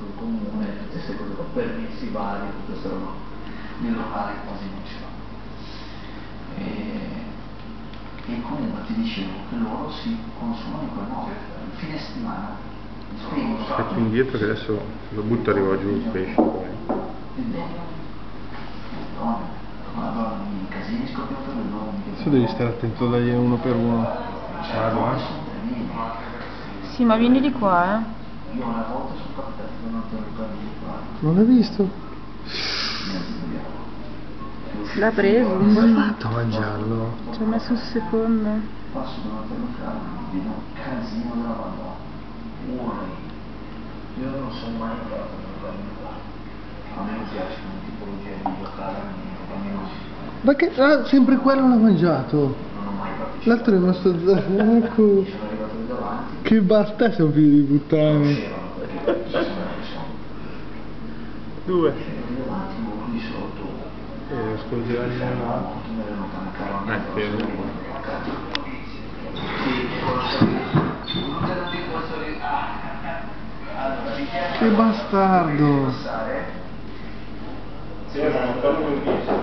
sul comune, tutte queste cose qua, permessi vari, tutte queste roba. Nel locale quasi non ce l'ha. E comunque ti dicevo che loro si consumano in quel modo. Fine settimana spengono. Faccio indietro che adesso lo butto, arriva giù il pesce. Adesso devi stare attento a dargli uno per uno. Vado, Sì, ma vieni di qua, Io una volta sono capitato che non ti ho ricordato di qua. Non l'hai visto? L'ha preso. Come hai fatto a mangiarlo? Ci ho messo un secondo. Passo davanti al locale, vedo un casino della Madonna. Io non sono mai entrato nel locale di qua. A me non piace come tipologia di locale, a me non si. Ma che... Ah, sempre quello l'ha mangiato. Non ho mai partecipato. L'altro è rimasto... Ecco. Sono arrivato lì davanti. Che basta, sei un figlio di puttane. C'erano perché ci sono. Due. C'erano lì davanti, qui sotto. Scusi, Che bastardo. Sì, ma non